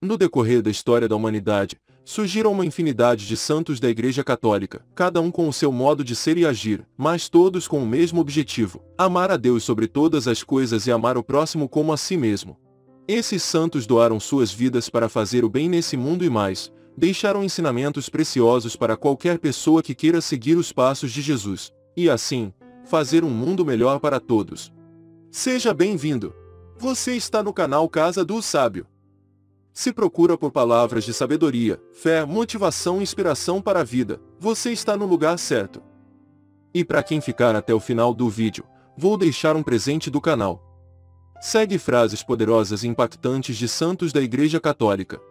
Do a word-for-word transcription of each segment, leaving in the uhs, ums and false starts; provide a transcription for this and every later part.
No decorrer da história da humanidade, surgiram uma infinidade de santos da Igreja Católica, cada um com o seu modo de ser e agir, mas todos com o mesmo objetivo: amar a Deus sobre todas as coisas e amar o próximo como a si mesmo. Esses santos doaram suas vidas para fazer o bem nesse mundo e mais, deixaram ensinamentos preciosos para qualquer pessoa que queira seguir os passos de Jesus, e assim, fazer um mundo melhor para todos. Seja bem-vindo! Você está no canal Casa do Sábio. Se procura por palavras de sabedoria, fé, motivação e inspiração para a vida, você está no lugar certo. E para quem ficar até o final do vídeo, vou deixar um presente do canal. Segue frases poderosas e impactantes de santos da Igreja Católica.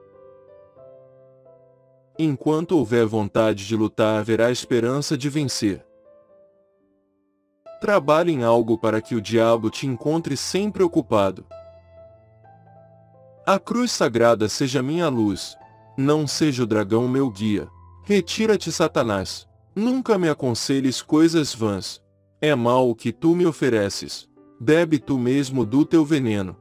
Enquanto houver vontade de lutar, haverá esperança de vencer. Trabalhe em algo para que o diabo te encontre sempre ocupado. A cruz sagrada seja minha luz. Não seja o dragão meu guia. Retira-te, Satanás. Nunca me aconselhes coisas vãs. É mal o que tu me ofereces. Bebe tu mesmo do teu veneno.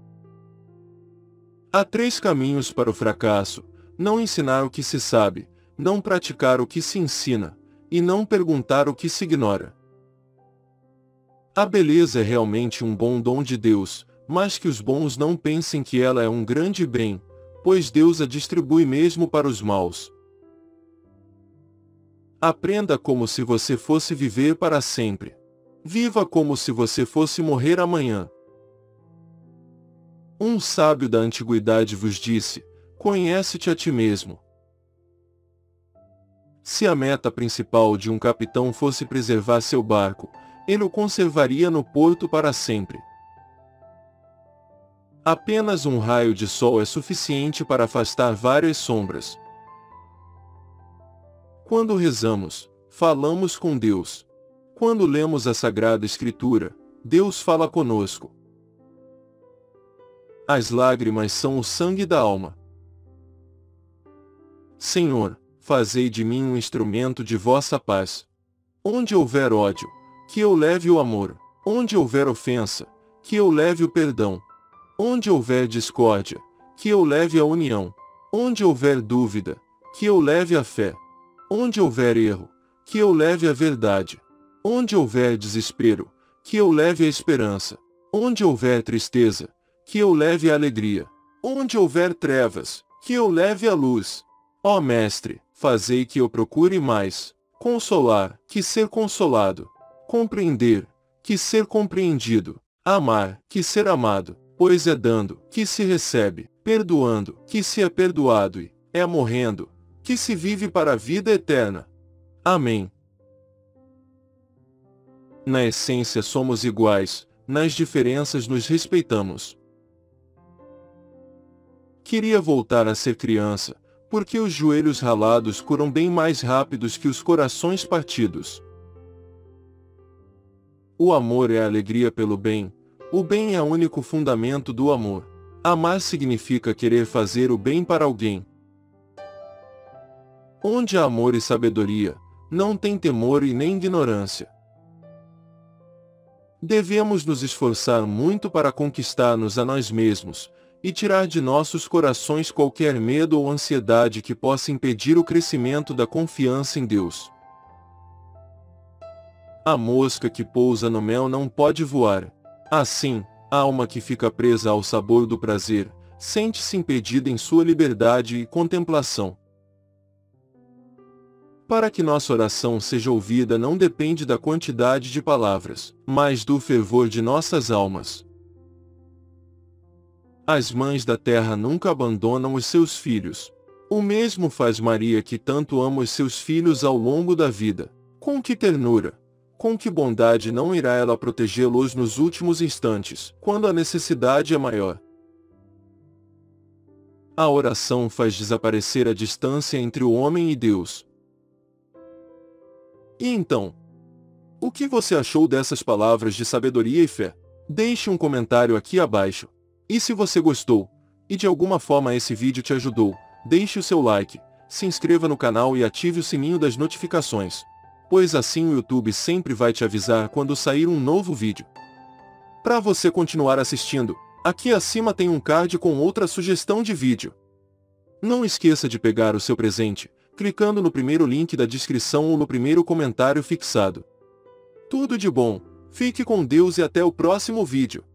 Há três caminhos para o fracasso: não ensinar o que se sabe, não praticar o que se ensina, e não perguntar o que se ignora. A beleza é realmente um bom dom de Deus, mas que os bons não pensem que ela é um grande bem, pois Deus a distribui mesmo para os maus. Aprenda como se você fosse viver para sempre. Viva como se você fosse morrer amanhã. Um sábio da antiguidade vos disse: conhece-te a ti mesmo. Se a meta principal de um capitão fosse preservar seu barco, ele o conservaria no porto para sempre. Apenas um raio de sol é suficiente para afastar várias sombras. Quando rezamos, falamos com Deus. Quando lemos a Sagrada Escritura, Deus fala conosco. As lágrimas são o sangue da alma. Senhor, fazei de mim um instrumento de vossa paz. Onde houver ódio, que eu leve o amor. Onde houver ofensa, que eu leve o perdão. Onde houver discórdia, que eu leve a união. Onde houver dúvida, que eu leve a fé. Onde houver erro, que eu leve a verdade. Onde houver desespero, que eu leve a esperança. Onde houver tristeza, que eu leve a alegria. Onde houver trevas, que eu leve a luz. Ó Mestre, fazei que eu procure mais consolar, que ser consolado. Compreender, que ser compreendido. Amar, que ser amado. Pois é dando, que se recebe, perdoando, que se é perdoado e, é morrendo, que se vive para a vida eterna. Amém. Na essência somos iguais, nas diferenças nos respeitamos. Queria voltar a ser criança, porque os joelhos ralados curam bem mais rápidos que os corações partidos. O amor é a alegria pelo bem. O bem é o único fundamento do amor. Amar significa querer fazer o bem para alguém. Onde há amor e sabedoria, não tem temor e nem ignorância. Devemos nos esforçar muito para conquistar-nos a nós mesmos, e tirar de nossos corações qualquer medo ou ansiedade que possa impedir o crescimento da confiança em Deus. A mosca que pousa no mel não pode voar. Assim, a alma que fica presa ao sabor do prazer, sente-se impedida em sua liberdade e contemplação. Para que nossa oração seja ouvida não depende da quantidade de palavras, mas do fervor de nossas almas. As mães da terra nunca abandonam os seus filhos. O mesmo faz Maria, que tanto ama os seus filhos ao longo da vida. Com que ternura! Com que bondade não irá ela protegê-los nos últimos instantes, quando a necessidade é maior? A oração faz desaparecer a distância entre o homem e Deus. E então? O que você achou dessas palavras de sabedoria e fé? Deixe um comentário aqui abaixo. E se você gostou, e de alguma forma esse vídeo te ajudou, deixe o seu like, se inscreva no canal e ative o sininho das notificações, pois assim o YouTube sempre vai te avisar quando sair um novo vídeo. Para você continuar assistindo, aqui acima tem um card com outra sugestão de vídeo. Não esqueça de pegar o seu presente, clicando no primeiro link da descrição ou no primeiro comentário fixado. Tudo de bom, fique com Deus e até o próximo vídeo.